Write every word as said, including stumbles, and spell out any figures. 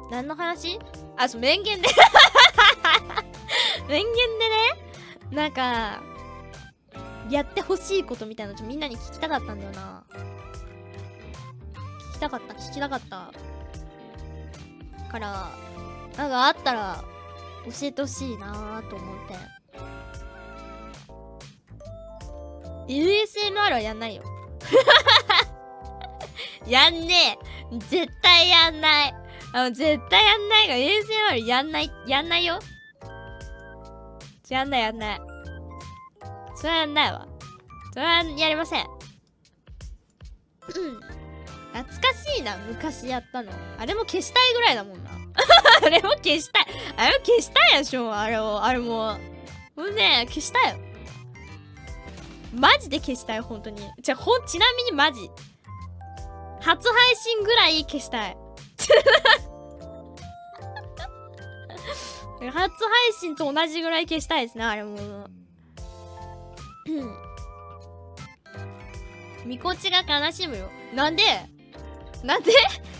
何の話？あ、そう、面言で面言でね、なんかやってほしいことみたいなのちょみんなに聞きたかったんだよな。聞きたかった聞きたかったからなんかあったら教えてほしいなと思って。 エーエスエムアール はやんないよやんねえ、絶対やんない。あの絶対やんないから エーエスエムアール やんないやんないよ。やんないやんない。それはやんないわ。それはやりません。うん。懐かしいな、昔やったの。あれも消したいぐらいだもんな。あれも消したい。あれも消したいでしょ、あれを。あれも。ほんで、消したいよ。マジで消したい、ほんとに。じゃ、ほん、ちなみにマジ。初配信ぐらい消したい。初配信と同じぐらい消したいですね、あれも。うん。みこちが悲しむよ。なんでなんで